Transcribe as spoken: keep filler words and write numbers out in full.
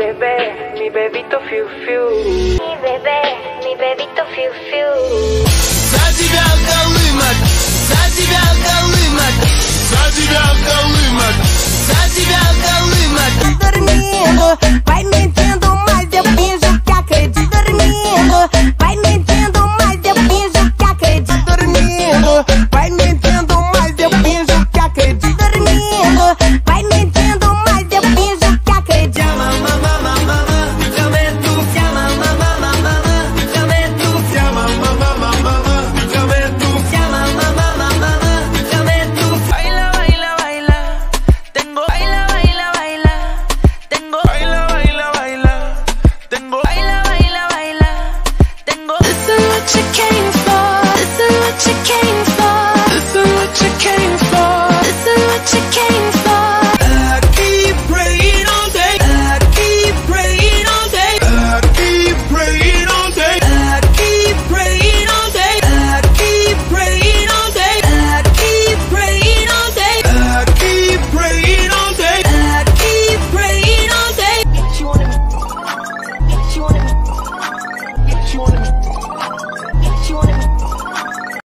bebé, mi bebito fiu fiu. Mi bebé, mi bebito fiu fiu. За тебя, Колымок, за тебя, Колымок, за тебя, Колымок, за тебя.